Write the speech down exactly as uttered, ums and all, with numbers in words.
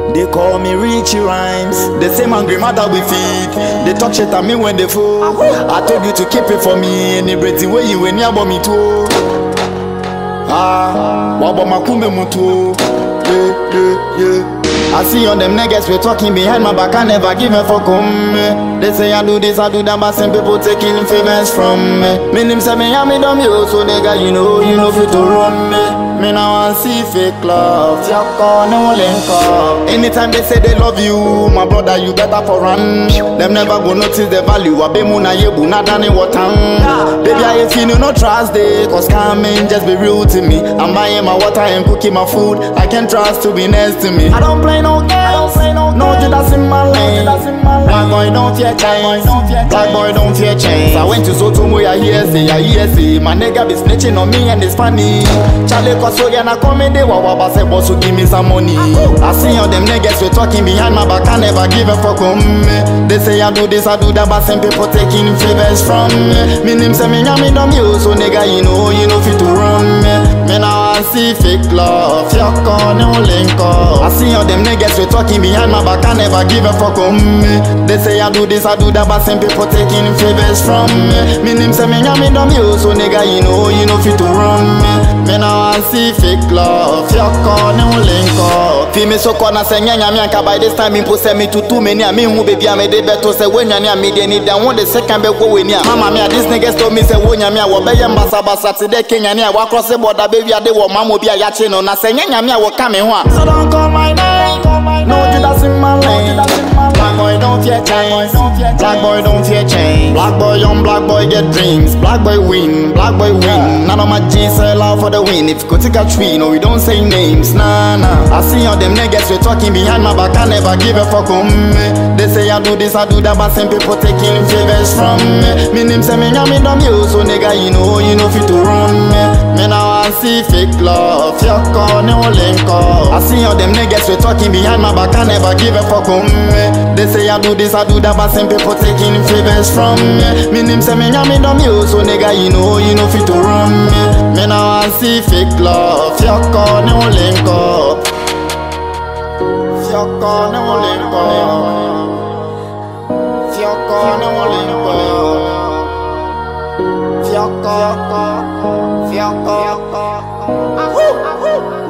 They call me Richie Rhymes. The same angry mother we feed. They talk shit at me when they fall. I told you to keep it for me. And they break the way you when you about me too. Ah, wabo makume mutu. Yeah, yeah, yeah. I see all them niggas we talking behind my back. I never give a fuck on me. They say I do this, I do that, but some people taking favors from me. Me name say me, I me dumb you, so nigga, you know, you know fit to run me. Me now want see fake love. Your corner link up. Anytime they say they love you, my brother, you better for run. Them never go notice the value. I be muna yebu na dani watan. Baby, I ain't feeling no trust day, cause coming just be real to me. I'm buying my water and cooking my food. I can't trust to be next to me. I don't play no games. I don't play no no Judas in my lane. Black boy don't fear chains. Black boy don't fear chains. I went to Sotomo, I hear say, I hear say. My nigga be snitching on me and it's funny. Charlie so yeah, na comedy, wawa say boss so give me some money. I see all them niggas we talking behind my back, I never give a fuck on me. They say I do this, I do that, but some people taking favors from me. Me name say me nyami dumb you, so nigga you know, you know fit to run me. Me now I see fake love, your corner link up. I see all them niggas we talking behind my back, I never give a fuck on me. They say I do this, I do that, but some people taking favors from me. Me name say me nyami dumb you, so nigga you know, you know fit to run me. Me now I see fake love, your corner link up. Feel me so corner say nyanya mianka by this time impo say me to too many. I mean who baby I made better say when nyanya me they need that one the second be go when ya. Mama me this niggas told me say when nyanya wo be yam basa basa today Kenya ni wa cross the border baby I dey wo mama obi a ya che no na say nyanya me wo ka me ho. So don't call my name, no Judas in my lane. Black boy don't fear chains, black boy don't fear chains. Black boy young black boy get dreams, black boy win, black boy win. None of my G's sell out for the win. If you go take a tree, no we don't say names, nah nah. I see all them niggas we talking behind my back, I never give a fuck on me. They say I do this, I do that, but some people taking favors from me. Me name say me nyami dumb you, so nigga you know, you know fit to run me. Me now I see fake love, your corner link up. I see all them niggas we talking behind my back, I never give a fuck on me. They say I do this, I do that, but some people taking favors from me. Me name say me nyami dumb you, so nigga you know, you know fit to run me. Me now I see fake love, your corner link up. Your corner link up. Your corner link up. Your corner, your corner.